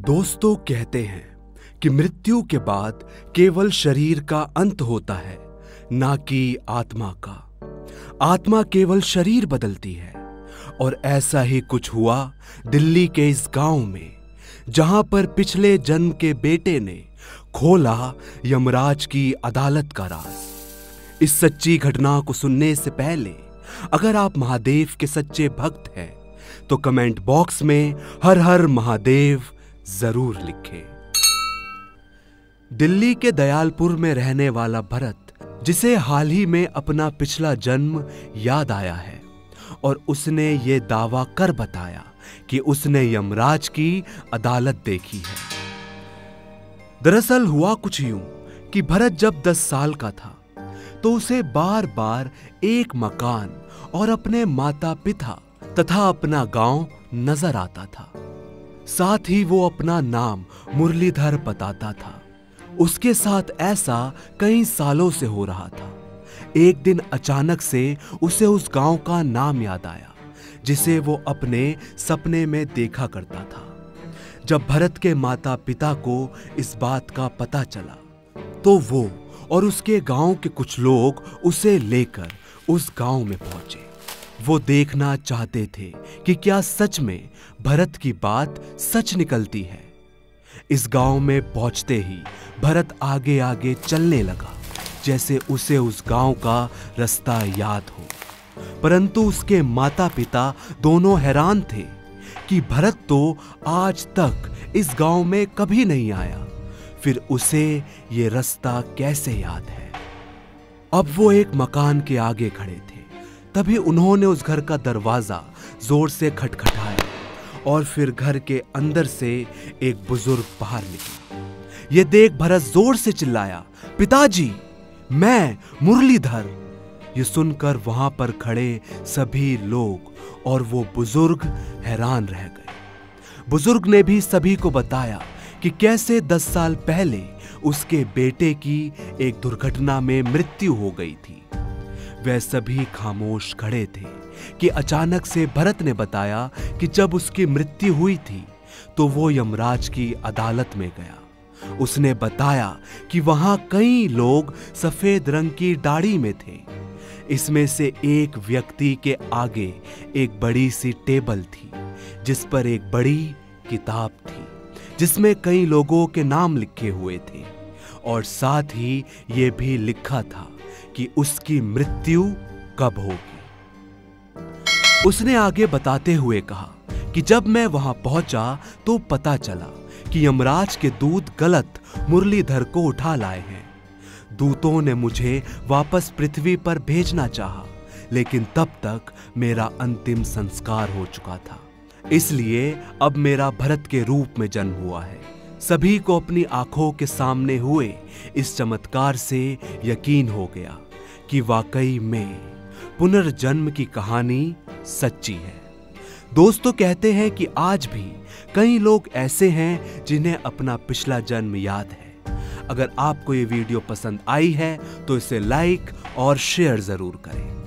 दोस्तों कहते हैं कि मृत्यु के बाद केवल शरीर का अंत होता है, ना कि आत्मा का। आत्मा केवल शरीर बदलती है। और ऐसा ही कुछ हुआ दिल्ली के इस गांव में, जहां पर पिछले जन्म के बेटे ने खोला यमराज की अदालत का राज। इस सच्ची घटना को सुनने से पहले अगर आप महादेव के सच्चे भक्त हैं तो कमेंट बॉक्स में हर हर महादेव जरूर लिखें। दिल्ली के दयालपुर में रहने वाला भरत, जिसे हाल ही में अपना पिछला जन्म याद आया है, और उसने ये दावा कर बताया कि उसने यमराज की अदालत देखी है। दरअसल हुआ कुछ यूं कि भरत जब 10 साल का था तो उसे बार बार एक मकान और अपने माता पिता तथा अपना गांव नजर आता था। साथ ही वो अपना नाम मुरलीधर बताता था। उसके साथ ऐसा कई सालों से हो रहा था। एक दिन अचानक से उसे उस गांव का नाम याद आया, जिसे वो अपने सपने में देखा करता था। जब भरत के माता पिता को इस बात का पता चला तो वो और उसके गांव के कुछ लोग उसे लेकर उस गांव में पहुंचे। वो देखना चाहते थे कि क्या सच में भरत की बात सच निकलती है। इस गांव में पहुंचते ही भरत आगे आगे चलने लगा, जैसे उसे उस गांव का रास्ता याद हो। परंतु उसके माता पिता दोनों हैरान थे कि भरत तो आज तक इस गांव में कभी नहीं आया, फिर उसे ये रास्ता कैसे याद है। अब वो एक मकान के आगे खड़े थे। तभी उन्होंने उस घर का दरवाजा जोर से खटखटाया और फिर घर के अंदर से एक बुजुर्ग बाहर निकला। ये देख भरत जोर से चिल्लाया, पिताजी, मैं मुरलीधर। ये सुनकर वहां पर खड़े सभी लोग और वो बुजुर्ग हैरान रह गए। बुजुर्ग ने भी सभी को बताया कि कैसे 10 साल पहले उसके बेटे की एक दुर्घटना में मृत्यु हो गई थी। वह सभी खामोश खड़े थे कि अचानक से भरत ने बताया कि जब उसकी मृत्यु हुई थी तो वो यमराज की अदालत में गया। उसने बताया कि वहां कई लोग सफेद रंग की दाढ़ी में थे। इसमें से एक व्यक्ति के आगे एक बड़ी सी टेबल थी, जिस पर एक बड़ी किताब थी, जिसमें कई लोगों के नाम लिखे हुए थे, और साथ ही ये भी लिखा था कि उसकी मृत्यु कब होगी। उसने आगे बताते हुए कहा कि जब मैं वहां पहुंचा तो पता चला कि यमराज के दूत गलत मुरलीधर को उठा लाए हैं। दूतों ने मुझे वापस पृथ्वी पर भेजना चाहा, लेकिन तब तक मेरा अंतिम संस्कार हो चुका था। इसलिए अब मेरा भरत के रूप में जन्म हुआ है। सभी को अपनी आंखों के सामने हुए इस चमत्कार से यकीन हो गया कि वाकई में पुनर्जन्म की कहानी सच्ची है। दोस्तों कहते हैं कि आज भी कई लोग ऐसे हैं जिन्हें अपना पिछला जन्म याद है। अगर आपको ये वीडियो पसंद आई है तो इसे लाइक और शेयर जरूर करें।